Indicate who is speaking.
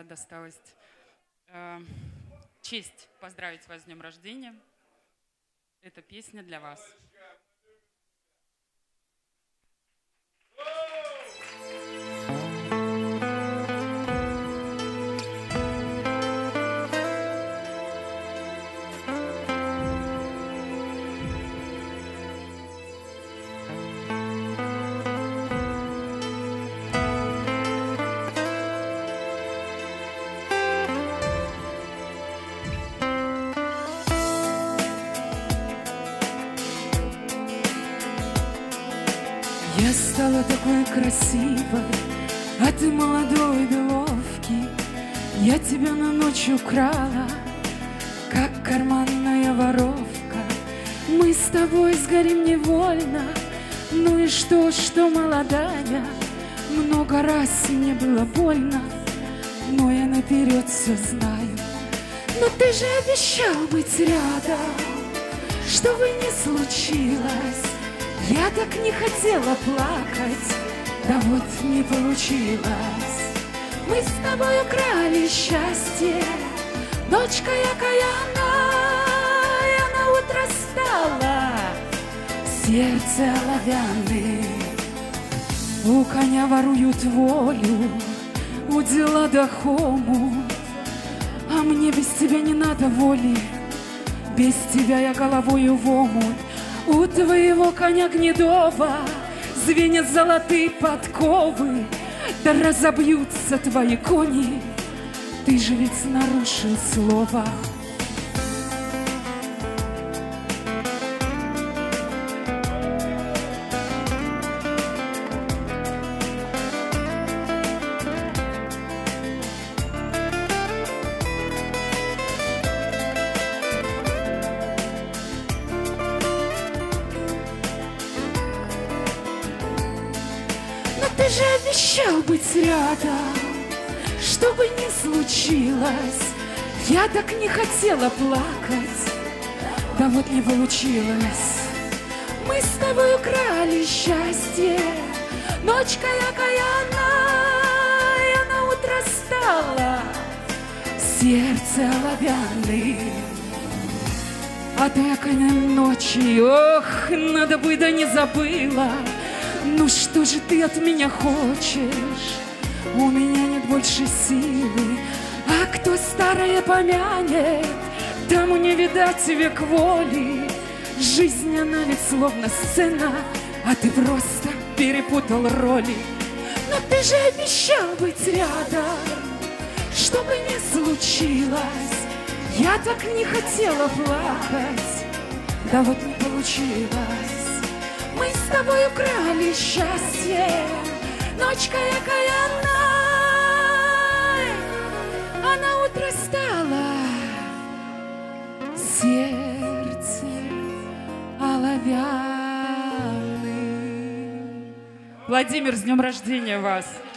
Speaker 1: досталась честь поздравить вас с днем рождения. Эта песня для вас.
Speaker 2: Я стала такой красивой, а ты молодой беловки. Я тебя на ночь украла, как карманная воровка. Мы с тобой сгорим невольно. Ну и что молодая? Много раз мне было больно, но я наперед все знаю. Но ты же обещал быть рядом, что бы ни случилось. Я так не хотела плакать, да вот не получилось. Мы с тобой украли счастье, ночка окаянная, на утро стала сердце оловянное. У коня воруют волю, у дела до хому, а мне без тебя не надо воли, без тебя я головою в омут. У твоего коня гнедого звенят золотые подковы, да разобьются твои кони, ты же ведь нарушил слово. Ты же обещал быть рядом, что бы ни случилось. Я так не хотела плакать, да вот не получилось. Мы с тобой украли счастье, ночка окаянная, на утро стала сердце оловянное. А ты окаянной ночи, ох, надо бы, да не забыла. Ну что же ты от меня хочешь? У меня нет больше силы. А кто старое помянет, тому не видать век воли. Жизнь, она ведь словно сцена, а ты просто перепутал роли. Но ты же обещал быть рядом, что бы ни случилось. Я так не хотела плакать, да вот не получилось. Мы с тобой украли счастье, ночка окаянная, а на утро стало сердце оловянное.
Speaker 1: Владимир, с днем рождения вас!